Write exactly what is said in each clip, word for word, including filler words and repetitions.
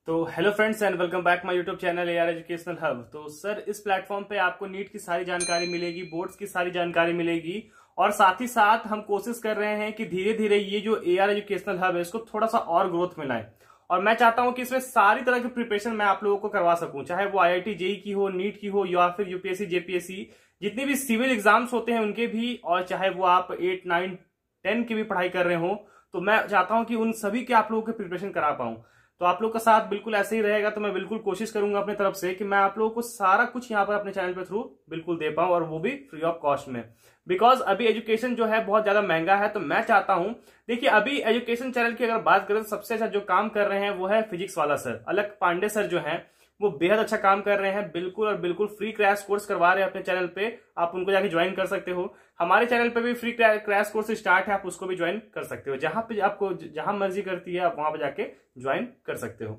तो hello friends and welcome back my YouTube channel AR educational hub. तो sir इस platform पे आपको नीट की सारी जानकारी मिलेगी, बोर्ड्स की सारी जानकारी मिलेगी और साथ ही साथ हम कोशिश कर रहे हैं कि धीरे धीरे ये जो एआर एजुकेशनल हब है इसको थोड़ा सा और ग्रोथ मिलाएं। और मैं चाहता हूं कि इसमें सारी तरह की प्रिपरेशन मैं आप लोगों को करवा सकूं, चाहे वो आईआईटी जेई की हो, नीट की हो या फिर यूपीएससी जेपीएससी जितने भी सिविल एग्जाम्स होते हैं उनके भी, और चाहे वो आप एट नाइन टेन की भी पढ़ाई कर रहे हो, तो मैं चाहता हूं कि उन सभी के आप लोगों की प्रिपरेशन करा पाऊं। तो आप लोग का साथ बिल्कुल ऐसे ही रहेगा, तो मैं बिल्कुल कोशिश करूंगा अपने तरफ से कि मैं आप लोगों को सारा कुछ यहाँ पर अपने चैनल पे थ्रू बिल्कुल दे पाऊं, और वो भी फ्री ऑफ कॉस्ट में। बिकॉज अभी एजुकेशन जो है बहुत ज्यादा महंगा है, तो मैं चाहता हूं, देखिए अभी एजुकेशन चैनल की अगर बात करें तो सबसे अच्छा जो काम कर रहे हैं वो है फिजिक्स वाला सर, अलक पांडे सर जो है वो बेहद अच्छा काम कर रहे हैं। बिल्कुल और बिल्कुल फ्री क्रैश कोर्स करवा रहे हैं अपने चैनल पे, आप उनको जाके ज्वाइन कर सकते हो। हमारे चैनल पे भी फ्री क्रैश कोर्स स्टार्ट है, आप उसको भी ज्वाइन कर सकते हो। जहां पे आपको जहां मर्जी करती है आप वहां पे जाके ज्वाइन कर सकते हो।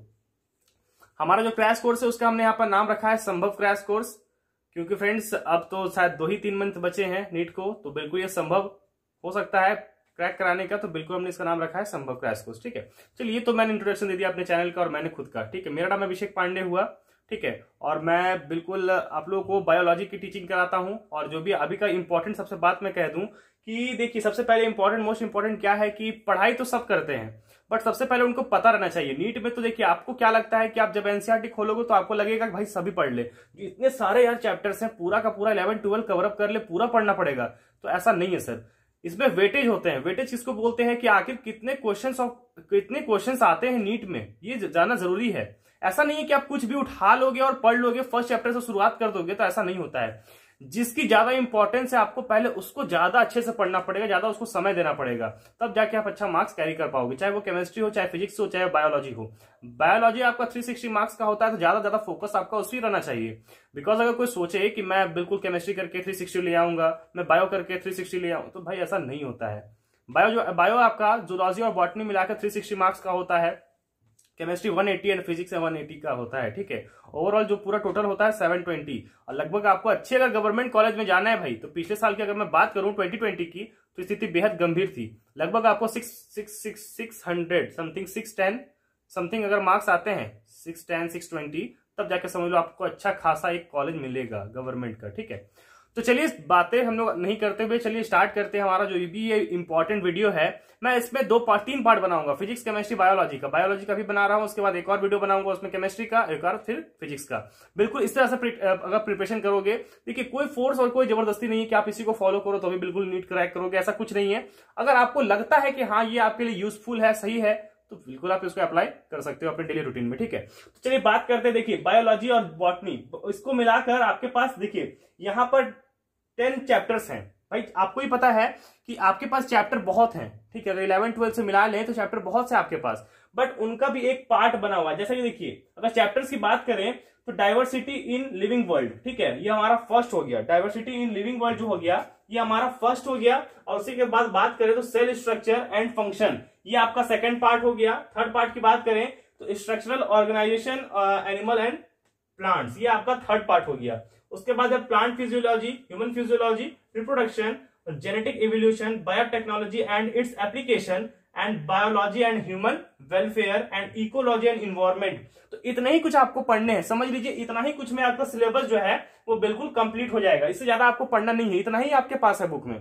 हमारा जो क्रैश कोर्स है उसका हमने यहाँ पर नाम रखा है संभव क्रैश कोर्स, क्योंकि फ्रेंड्स अब तो शायद दो ही तीन मंथ बचे हैं नीट को, तो बिल्कुल ये संभव हो सकता है क्रैक कराने का, तो बिल्कुल हमने इसका नाम रखा है संभव क्रैश कोर्स। ठीक है, चलिए तो मैंने इंट्रोडक्शन दे दिया अपने चैनल का और मैंने खुद का। ठीक है, मेरा नाम अभिषेक पांडे हुआ, ठीक है, और मैं बिल्कुल आप लोगों को बायोलॉजी की टीचिंग कराता हूं। और जो भी अभी का इंपॉर्टेंट सबसे बात मैं कह दूं कि देखिए सबसे पहले इंपॉर्टेंट मोस्ट इंपॉर्टेंट क्या है कि पढ़ाई तो सब करते हैं, बट सबसे पहले उनको पता रहना चाहिए। नीट में तो देखिए आपको क्या लगता है कि आप जब एनसीईआरटी खोलोगे तो आपको लगेगा कि भाई सभी पढ़ ले, इतने सारे यार चैप्टर्स हैं, पूरा का पूरा इलेवन ट्वेल्व कवर अप कर ले, पूरा पढ़ना पड़ेगा। तो ऐसा नहीं है सर, इसमें वेटेज होते हैं। वेटेज किसको बोलते हैं कि आखिर कितने क्वेश्चंस ऑफ कितने क्वेश्चंस आते हैं नीट में, ये जानना जरूरी है। ऐसा नहीं है कि आप कुछ भी उठा लोगे और पढ़ लोगे, फर्स्ट चैप्टर से शुरुआत कर दोगे, तो ऐसा नहीं होता है। जिसकी ज्यादा इंपॉर्टेंस है आपको पहले उसको ज्यादा अच्छे से पढ़ना पड़ेगा, ज्यादा उसको समय देना पड़ेगा, तब जाके आप अच्छा मार्क्स कैरी कर पाओगे। चाहे वो केमिस्ट्री हो, चाहे फिजिक्स हो, चाहे बायोलॉजी हो। बायोलॉजी आपका थ्री सिक्सटी मार्क्स का होता है, तो ज्यादा ज्यादा फोकस आपका उसी रहना चाहिए। बिकॉज अगर कोई सोचे कि मैं बिल्कुल केमिस्ट्री करके थ्री सिक्सटी ले आऊंगा, मैं बायो करके थ्री सिक्सटी ले आऊं, तो भाई ऐसा नहीं होता है। बायो जो बायो आपका जूलॉजी और बॉटनी मिलाकर थ्री सिक्सटी मार्क्स का होता है, chemistry one eighty and physics one eighty का होता है। ठीक है, ओवरऑल जो पूरा टोटल होता है सेवन ट्वेंटी। और लगभग आपको अच्छे अगर गवर्नमेंट कॉलेज में जाना है भाई, तो पिछले साल की अगर मैं बात करूं ट्वेंटी ट्वेंटी की, तो स्थिति बेहद गंभीर थी। लगभग आपको six six six six hundred something six ten something अगर मार्क्स आते हैं, सिक्स टेन सिक्स ट्वेंटी, तब जाके समझ लो आपको अच्छा खासा एक कॉलेज मिलेगा गवर्नमेंट का। ठीक है, तो चलिए बातें हम लोग नहीं करते हुए चलिए स्टार्ट करते हैं हमारा जो भी ये इंपॉर्टेंट वीडियो है। मैं इसमें दो पार्ट तीन पार्ट बनाऊंगा, फिजिक्स केमिस्ट्री बायोलॉजी का। बायोलॉजी का भी बना रहा हूं, उसके बाद एक और वीडियो बनाऊंगा उसमें केमिस्ट्री का, एक और फिर फिजिक्स का। बिल्कुल इस तरह से अगर प्रिपरेशन करोगे, देखिए कोई फोर्स और कोई जबरदस्ती नहीं है कि आप इसी को फॉलो करो तो भी बिल्कुल नीट क्रैक करोगे, ऐसा कुछ नहीं है। अगर आपको लगता है कि हाँ ये आपके लिए यूजफुल है, सही है, तो बिल्कुल आप इसको अप्लाई कर सकते हो अपने डेली रूटीन में। ठीक है, तो चलिए बात करते हैं। देखिए बायोलॉजी और बॉटनी, इसको मिलाकर आपके पास देखिए यहां पर टेन चैप्टर्स हैं। भाई आपको ही पता है कि आपके पास चैप्टर बहुत हैं, ठीक है, अगर इलेवन ट्वेल्व से मिला लें तो चैप्टर बहुत से आपके पास, बट उनका भी एक पार्ट बना हुआ है। जैसा कि देखिए अगर चैप्टर्स की बात करें तो डाइवर्सिटी इन लिविंग वर्ल्ड, ठीक है, ये हमारा फर्स्ट हो गया। डाइवर्सिटी इन लिविंग वर्ल्ड जो हो गया ये हमारा फर्स्ट हो गया। और उसी के बाद बात करें तो सेल स्ट्रक्चर एंड फंक्शन, ये आपका सेकेंड पार्ट हो गया। थर्ड पार्ट की बात करें तो structural organisation animal and plants, ये आपका थर्ड पार्ट हो गया। उसके बाद है plant physiology, human physiology, reproduction, genetic evolution, biotechnology and its application, and biology and human welfare and ecology and environment. तो इतने ही कुछ आपको पढ़ने हैं, समझ लीजिए इतना ही कुछ में आपका सिलेबस जो है वो बिल्कुल कंप्लीट हो जाएगा। इससे ज्यादा आपको पढ़ना नहीं है, इतना ही आपके पास है बुक में।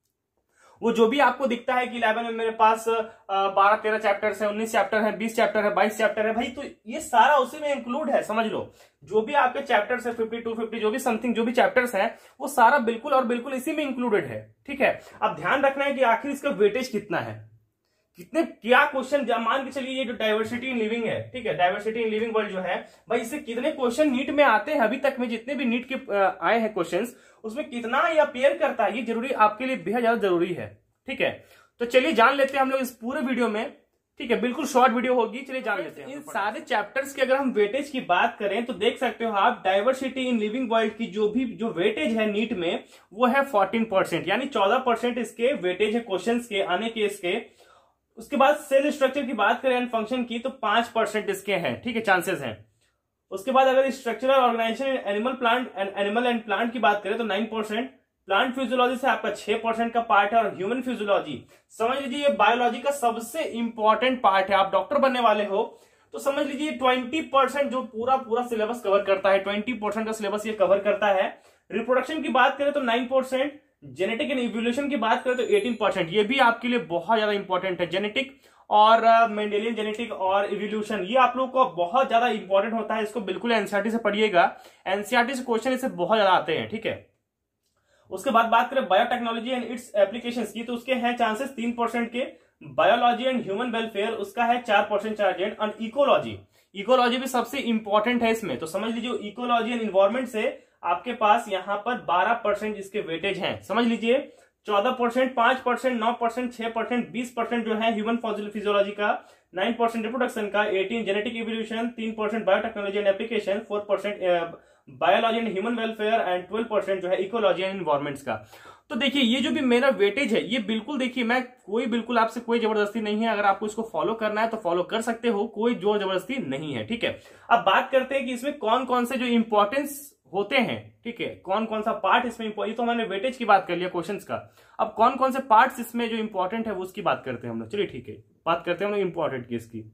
वो जो भी आपको दिखता है कि इलेवन में मेरे पास बारह तेरह चैप्टर्स है, उन्नीस चैप्टर है, बीस चैप्टर है, बाईस चैप्टर है, भाई तो ये सारा उसी में इंक्लूड है। समझ लो जो भी आपके चैप्टर्स है फिफ्टी टू फिफ्टी जो भी समथिंग जो भी चैप्टर्स है वो सारा बिल्कुल और बिल्कुल इसी में इंक्लूडेड है। ठीक है, अब ध्यान रखना है कि आखिर इसका वेटेज कितना है, कितने क्या क्वेश्चन, मान के चलिए ये जो डाइवर्सिटी इन लिविंग है, ठीक है, डाइवर्सिटी इन लिविंग वर्ल्ड जो है भाई, इससे कितने क्वेश्चन नीट में आते हैं अभी तक में, जितने भी नीट के आए हैं क्वेश्चंस, उसमें कितना ये अपीयर करता है, ये जरूरी आपके लिए बेहद ज्यादा जरूरी है। ठीक है, तो चलिए जान लेते हैं हम लोग इस पूरे वीडियो में। ठीक है, बिल्कुल शॉर्ट वीडियो होगी, चलिए जान लेते हैं इन सारे चैप्टर्स की। अगर हम वेटेज की बात करें तो देख सकते हो आप, डाइवर्सिटी इन लिविंग वर्ल्ड की जो भी जो वेटेज है नीट में वो है फोर्टीन परसेंट, यानी चौदह परसेंट इसके वेटेज है क्वेश्चन के आने के इसके। उसके बाद सेल स्ट्रक्चर की बात करें एंड फंक्शन की तो पांच परसेंट इसके हैं, ठीक है, चांसेस हैं। उसके बाद अगर structural organisation animal plant and animal and plant की बात करें तो नाइन परसेंट। प्लांट फिजियोलॉजी से आपका छह परसेंट का पार्ट है। और ह्यूमन फिजियोलॉजी समझ लीजिए ये बायोलॉजी का सबसे इंपॉर्टेंट पार्ट है। आप डॉक्टर बनने वाले हो तो समझ लीजिए ट्वेंटी परसेंट जो पूरा पूरा सिलेबस कवर करता है, ट्वेंटी परसेंट का सिलेबस ये कवर करता है। रिप्रोडक्शन की बात करें तो nine percent, genetic and evolution की बात करें तो एटीन परसेंट। ये भी आपके लिए बहुत ज्यादा इंपॉर्टेंट है। जेनेटिक और मेंडेलियन जेनेटिक और इवोल्यूशन ये आप लोगों को बहुत ज्यादा इंपॉर्टेंट होता है। इसको बिल्कुल एनसीईआरटी से पढ़िएगा, एनसीईआरटी से क्वेश्चन इससे बहुत ज्यादा आते हैं, ठीक है। उसके बाद बात करें बायोटेक्नोलॉजी एंड इट्स एप्लीकेशंस की, तो उसके हैं चांसेस तीन परसेंट के। बायोलॉजी एंड ह्यूमन वेलफेयर उसका है चार परसेंट चार्जेंट। और इकोलॉजी, इकोलॉजी भी सबसे इंपॉर्टेंट है इसमें, तो समझ लीजिए इकोलॉजी एंड इन्वायरमेंट से आपके पास यहाँ पर बारह परसेंट इसके वेटेज हैं। समझ लीजिए चौदह परसेंट, पांच परसेंट, नौ परसेंट, छह परसेंट, बीस परसेंट जो है ह्यूमन फिजियोलॉजी का, नाइन परसेंट रिप्रोडक्शन का, एटीन जेनेटिक इवोल्यूशन, तीन percent biotechnology and application, four percent biology and human welfare and twelve percent जो है इकोलॉजी एंड इन्वायरमेंट्स का। तो देखिए ये जो भी मेरा वेटेज है ये बिल्कुल देखिए, मैं कोई बिल्कुल आपसे कोई जबरदस्ती नहीं है। अगर आपको इसको फॉलो करना है तो फॉलो कर सकते हो, कोई जोर जबरदस्ती नहीं है, ठीक है। अब बात करते हैं कि इसमें कौन कौन से जो इंपॉर्टेंस होते हैं, ठीक है, कौन कौन सा पार्ट इसमें, ये तो हमने वेटेज की बात कर लिया क्वेश्चंस का। अब कौन कौन से पार्ट्स इसमें जो इंपॉर्टेंट है वो उसकी बात करते हैं हम लोग। चलिए ठीक है, बात करते हैं हम लोग इंपॉर्टेंट की इसकी।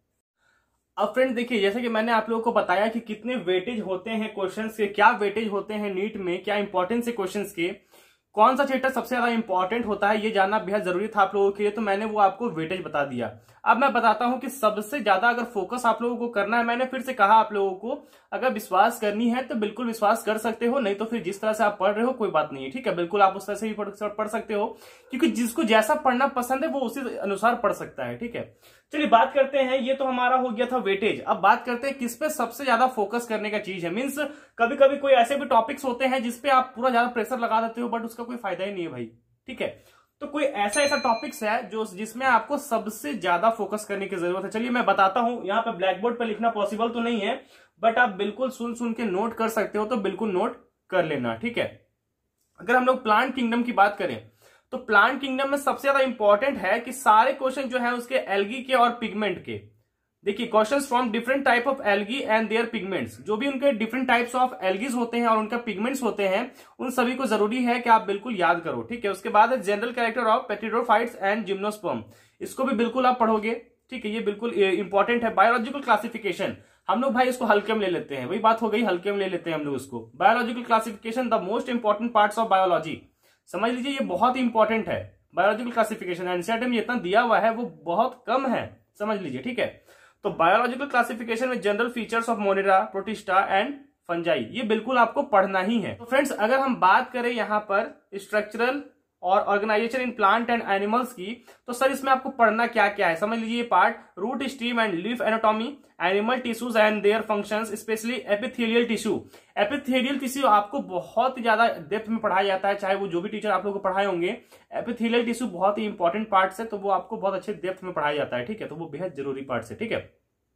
अब फ्रेंड देखिए, जैसे कि मैंने आप लोगों को बताया कि कितने वेटेज होते हैं क्वेश्चंस के, क्या वेटेज होते हैं नीट में, क्या इंपॉर्टेंस है क्वेश्चंस के, कौन सा चैप्टर सबसे ज्यादा इंपॉर्टेंट होता है, ये जानना बेहद जरूरी था आप लोगों के लिए, तो मैंने वो आपको वेटेज बता दिया। अब मैं बताता हूं कि सबसे ज्यादा अगर फोकस आप लोगों को करना है, मैंने फिर से कहा आप लोगों को अगर विश्वास करनी है तो बिल्कुल विश्वास कर सकते हो, नहीं तो फिर जिस तरह से आप पढ़ रहे हो कोई बात नहीं है, ठीक है। बिल्कुल आप उस तरह से भी पढ़, पढ़ सकते हो, क्योंकि जिसको जैसा पढ़ना पसंद है वो उसी अनुसार पढ़ सकता है, ठीक है। चलिए बात करते हैं, ये तो हमारा हो गया था वेटेज। अब बात करते हैं किस पे सबसे ज्यादा फोकस करने का चीज है। मीन्स कभी कभी कोई ऐसे भी टॉपिक्स होते हैं जिसपे आप पूरा ज्यादा प्रेशर लगा देते हो बट उसका कोई फायदा ही नहीं है भाई, ठीक है। तो कोई ऐसा ऐसा टॉपिक्स है जो जिसमें आपको सबसे ज्यादा फोकस करने की जरूरत है। चलिए मैं बताता हूं, यहाँ पे ब्लैक बोर्ड पर लिखना पॉसिबल तो नहीं है बट आप बिल्कुल सुन सुन के नोट कर सकते हो, तो बिल्कुल नोट कर लेना, ठीक है। अगर हम लोग प्लांट किंगडम की बात करें तो प्लांट किंगडम में सबसे ज्यादा इंपॉर्टेंट है कि सारे क्वेश्चन जो है उसके एल्गी के और पिगमेंट के। देखिए questions from different type of algae and their pigments, जो भी उनके डिफरेंट टाइप्स ऑफ एल्गीज होते हैं और उनका पिगमेंट्स होते हैं, उन सभी को जरूरी है कि आप बिल्कुल याद करो, ठीक है। उसके बाद है general character of pteridophytes and gymnosperm, इसको भी बिल्कुल आप पढ़ोगे, ठीक है, ये बिल्कुल इंपॉर्टेंट है। बायोलॉजिकल क्लासिफिकेशन हम लोग भाई इसको हल्के में ले लेते हैं, वही बात हो गई, हल्के में ले लेते हैं हम लोग इसको। Biological classification the most important parts of biology, समझ लीजिए ये बहुत इंपॉर्टेंट है। बायोलॉजिकल क्लासिफिकेशन एनसीईआरटी में जितना दिया हुआ है वो बहुत कम है, समझ लीजिए, ठीक है। तो बायोलॉजिकल क्लासिफिकेशन में general features of monera, protista and fungi, ये बिल्कुल आपको पढ़ना ही है। तो फ्रेंड्स अगर हम बात करें यहाँ पर स्ट्रक्चरल और organisation in plant and animals की, तो सर इसमें आपको पढ़ना क्या क्या है, समझ लीजिए part root stem and leaf anatomy, animal tissues and their functions, specially epithelial tissue. Epithelial tissue आपको बहुत ही ज्यादा डेप्थ में पढ़ाया जाता है, चाहे वो जो भी टीचर आप लोग को पढ़ाए होंगे। एपिथेलियल टिश्यू बहुत ही इंपॉर्टेंट पार्ट है, तो वो आपको बहुत अच्छे डेप्थ में पढ़ाया जाता है, ठीक है, तो वो बेहद जरूरी पार्ट है, ठीक है।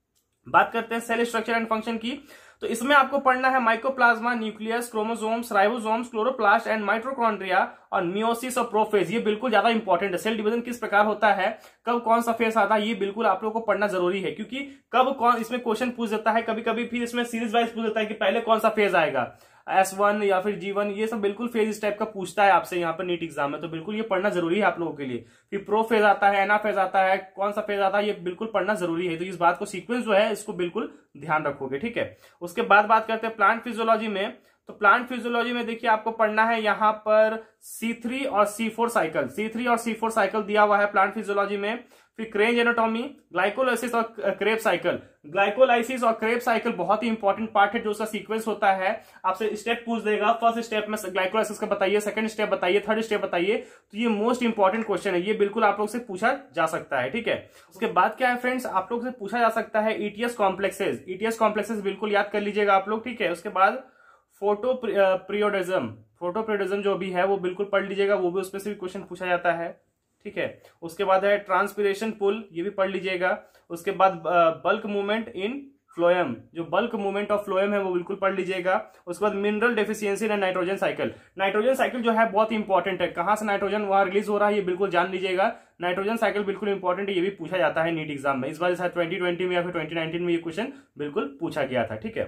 बात करते हैं सेल स्ट्रक्चर एंड फंक्शन की, तो इसमें आपको पढ़ना है mycoplasma, nucleus, chromosomes, ribosomes, chloroplast and mitochondria और मियोसिस और प्रोफेज, ये बिल्कुल ज्यादा इंपॉर्टेंट है। सेल डिवीजन किस प्रकार होता है, कब कौन सा फेस आता है, ये बिल्कुल आप लोगों को पढ़ना जरूरी है, क्योंकि कब कौन इसमें क्वेश्चन पूछ देता है, कभी कभी फिर इसमें सीरीज वाइज पूछ देता है कि पहले कौन सा फेज आएगा, एस वन या फिर जी वन, ये सब बिल्कुल फेज इस टाइप का पूछता है आपसे यहाँ पर नीट एग्जाम में, तो बिल्कुल ये पढ़ना जरूरी है आप लोगों के लिए। फिर प्रो फेज आता है, एना फेज आता है, कौन सा फेज आता है, ये बिल्कुल पढ़ना जरूरी है, तो इस बात को सीक्वेंस जो है इसको बिल्कुल ध्यान रखोगे, ठीक है। उसके बाद बात करते हैं प्लांट फिजियोलॉजी में, तो प्लांट फिजियोलॉजी में देखिए आपको पढ़ना है यहाँ पर सी थ्री और C four cycle, C three और सी फोर साइकिल दिया हुआ है प्लांट फिजियोलॉजी में। फिर क्रेंज एनाटॉमी, ग्लाइकोलाइसिस और क्रेब साइकिल, ग्लाइकोलाइसिस और क्रेब साइकिल बहुत ही इंपॉर्टेंट पार्ट है, जो उसका सीक्वेंस होता है, आपसे स्टेप पूछ देगा, फर्स्ट स्टेप में ग्लाइकोलाइसिस का बताइए, सेकंड स्टेप बताइए, थर्ड स्टेप बताइए, तो ये मोस्ट इंपॉर्टेंट क्वेश्चन है, ये बिल्कुल आप लोग से पूछा जा सकता है, ठीक है। उसके बाद क्या है फ्रेंड्स, आप लोग से पूछा जा सकता है ईटीएस कॉम्प्लेक्सेस, ईटीएस कॉम्प्लेक्सेस बिल्कुल याद कर लीजिएगा आप लोग, ठीक है। उसके बाद फोटो पीरियोडिज्म, फोटो पीरियोडिज्म जो भी है वो बिल्कुल पढ़ लीजिएगा, वो भी उसमें से भी क्वेश्चन पूछा जाता है, ठीक है। उसके बाद है ट्रांसपिरेशन पुल, ये भी पढ़ लीजिएगा। उसके बाद बल्क मूवमेंट इन फ्लोएम, जो बल्क मूवमेंट ऑफ फ्लोएम है वो बिल्कुल पढ़ लीजिएगा। उसके बाद mineral deficiency and nitrogen cycle, nitrogen cycle जो है बहुत इंपॉर्टेंट है, कहां से नाइट्रोजन वहां रिलीज हो रहा है ये बिल्कुल जान लीजिएगा। नाइट्रोजन साइकिल बिल्कुल इंपॉर्टेंट है, ये भी पूछा जाता है नीट एग्जाम में, इस बार शायद ट्वेंटी ट्वेंटी में या फिर ट्वेंटी नाइनटीन में ये क्वेश्चन बिल्कुल पूछा गया था, ठीक है।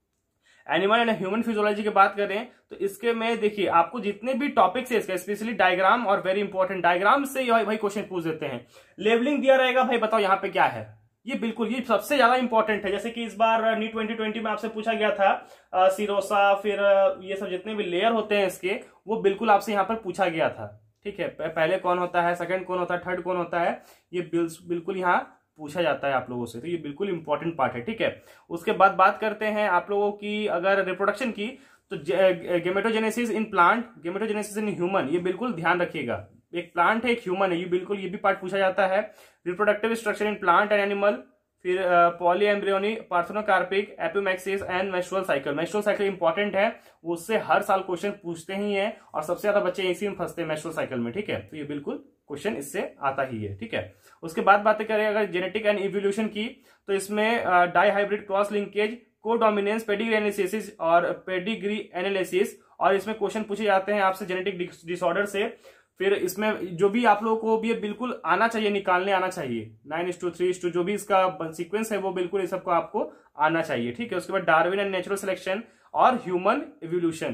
एनिमल एंड ह्यूमन फिजियोलॉजी की बात करें तो इसके में देखिए आपको जितने भी टॉपिक्स है इसका, स्पेशली डायग्राम और वेरी इंपॉर्टेंट, डायग्राम से भाई क्वेश्चन पूछ देते हैं। लेबलिंग दिया रहेगा, भाई बताओ यहाँ पे क्या है, ये बिल्कुल ये सबसे ज्यादा इंपॉर्टेंट है। जैसे कि इस बार नीट ट्वेंटी ट्वेंटी में आपसे पूछा गया था सिरोसा, फिर ये सब जितने भी लेयर होते हैं इसके, वो बिल्कुल आपसे यहाँ पर पूछा गया था। ठीक है, पहले कौन होता है, सेकंड कौन होता है, थर्ड कौन होता है, ये बिल्कुल यहाँ पूछा जाता है आप लोगों से। तो ये बिल्कुल इंपॉर्टेंट पार्ट है। ठीक है, उसके बाद बात करते हैं आप लोगों की अगर रिप्रोडक्शन की, तो gametogenesis in plant, gametogenesis in human, ये बिल्कुल ध्यान रखिएगा। एक प्लांट है, एक ह्यूमन है, ये बिल्कुल ये भी पार्ट पूछा जाता है। Reproductive structure in plant and animal, फिर polyembryony, parthenocarpic, apomixis and menstrual cycle. Menstrual cycle important है, वो उससे हर साल क्वेश्चन पूछते ही हैं और सबसे ज्यादा बच्चे इसी में फंसते हैं मेंस्ट्रुअल साइकिल में। ठीक है, तो ये बिल्कुल क्वेश्चन इससे आता ही है। ठीक है, उसके बाद बातें करें अगर जेनेटिक एंड इवोल्यूशन की, तो इसमें dihybrid cross linkage, codominance, pedigree analysis और पेडिग्री एनालिसिस, और इसमें क्वेश्चन पूछे जाते हैं आपसे जेनेटिक डिसऑर्डर से। फिर इसमें जो भी आप लोगों को भी बिल्कुल आना चाहिए, निकालने आना चाहिए, नाइन इस टू थ्री इस टू जो भी इसका सीक्वेंस है वो बिल्कुल इस सबको आपको आना चाहिए। ठीक है, उसके बाद डार्विन एंड नेचुरल सिलेक्शन और ह्यूमन इवोल्यूशन,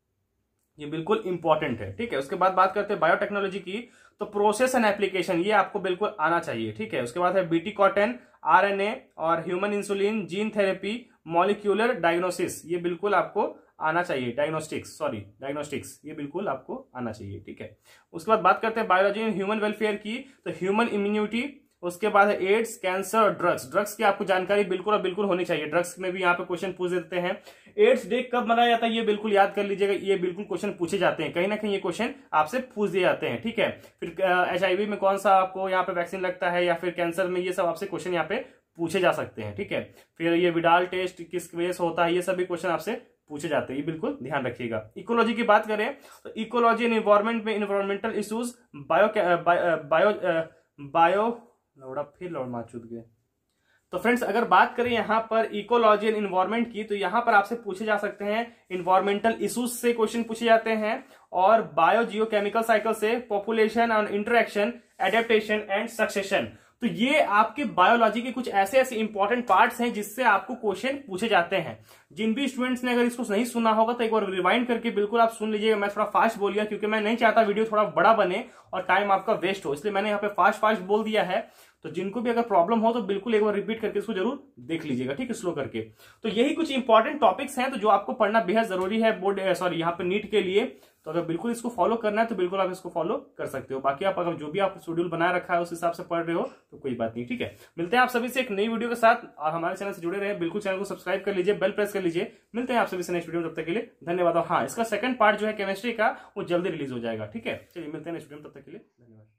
ये बिल्कुल इंपॉर्टेंट है। ठीक है, उसके बाद बात करते हैं बायोटेक्नोलॉजी की, तो प्रोसेस एंड एप्लीकेशन, ये आपको बिल्कुल आना चाहिए। ठीक है, उसके बाद है बीटी कॉटन, आरएनए और human insulin, gene therapy, molecular diagnosis, ये बिल्कुल आपको आना चाहिए। डायग्नोस्टिक्स सॉरी डायग्नोस्टिक्स ये बिल्कुल आपको आना चाहिए। ठीक है, उसके बाद बात करते हैं बायोलॉजी एंड ह्यूमन वेलफेयर की, तो ह्यूमन इम्यूनिटी, उसके बाद है एड्स, कैंसर, ड्रग्स। ड्रग्स की आपको जानकारी बिल्कुल और बिल्कुल होनी चाहिए। ड्रग्स में भी यहाँ पे क्वेश्चन पूछ देते हैं। एड्स डे कब मनाया जाता है, ये बिल्कुल याद कर लीजिएगा, ये बिल्कुल क्वेश्चन पूछे जाते हैं, कहीं ना कहीं ये क्वेश्चन आपसे पूछ दिए जाते हैं। ठीक है, फिर एचआईवी में कौन सा आपको यहाँ पे वैक्सीन लगता है, या फिर कैंसर में, ये सब आपसे क्वेश्चन यहाँ पे पूछे जा सकते हैं। ठीक है, फिर ये विडाल टेस्ट किस वजह से होता है, ये सभी क्वेश्चन आपसे पूछे जाते हैं, ये बिल्कुल ध्यान रखिएगा। इकोलॉजी की बात करें तो इकोलॉजी एंड इन्वायरमेंट में environmental issues, bio bio bio लौड़ा फिर लौड़ मार चुद गए। तो फ्रेंड्स अगर बात करें यहाँ पर इकोलॉजी एंड इन्वायरमेंट की, तो यहाँ पर आपसे पूछे जा सकते हैं इन्वायरमेंटल इश्यूज से क्वेश्चन पूछे जाते हैं, और बायो जियोकेमिकल साइकिल से population and interaction, adaptation and succession. तो ये आपके बायोलॉजी के कुछ ऐसे ऐसे इंपॉर्टेंट पार्ट्स हैं जिससे आपको क्वेश्चन पूछे जाते हैं। जिन भी स्टूडेंट्स ने अगर इसको नहीं सुना होगा तो एक बार रिवाइंड करके बिल्कुल आप सुन लीजिएगा। मैं थोड़ा फास्ट बोल गया क्योंकि मैं नहीं चाहता वीडियो थोड़ा बड़ा बने और टाइम आपका वेस्ट हो, इसलिए मैंने यहाँ पे फास्ट फास्ट बोल दिया है। तो जिनको भी अगर प्रॉब्लम हो तो बिल्कुल एक बार रिपीट करके इसको जरूर देख लीजिएगा, ठीक है, स्लो करके। तो यही कुछ इंपॉर्टेंट टॉपिक्स हैं तो जो आपको पढ़ना बेहद जरूरी है बोर्ड सॉरी यहाँ पे नीट के लिए। तो अगर बिल्कुल इसको फॉलो करना है तो बिल्कुल आप इसको फॉलो कर सकते हो। बाकी आप अगर जो भी आप शेड्यूल बना रखा है उस हिसाब से पढ़ रहे हो तो कोई बात नहीं, ठीक है। मिलते हैं आप सभी से एक नई वीडियो के साथ, और हमारे चैनल से जुड़े रहे, बिल्कुल चैनल को सब्सक्राइब कर लीजिए, बेल प्रेस कर लीजिए। मिलते हैं आप सभी से नेक्स्ट वीडियो में, तब तक के लिए धन्यवाद। हाँ, इसका सेकंड पार्ट जो है केमिस्ट्री का वो जल्दी रिलीज हो जाएगा, ठीक है। चलिए मिलते हैं नेक्स्ट वीडियो में, तब तक के लिए धन्यवाद।